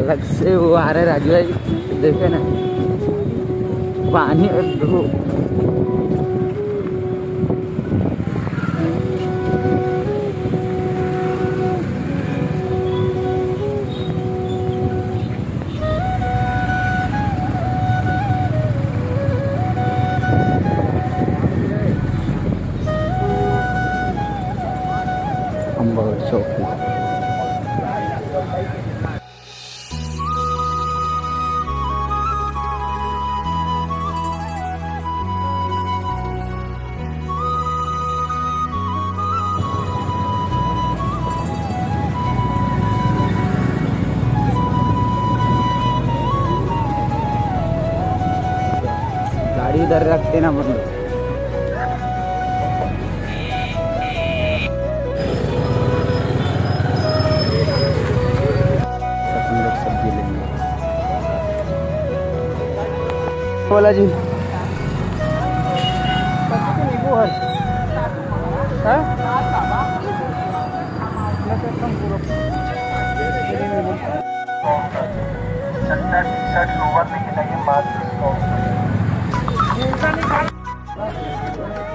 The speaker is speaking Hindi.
अलग से वो आ रहा है राजू भाई, देखे ना पानी और धूप। हम बहुत शौकीन। गाड़ी उधर रखते ना मतलब। अपन लोग सब्जी लेंगे। बोला जी टी-शर्ट लोवर नहीं है, मास्क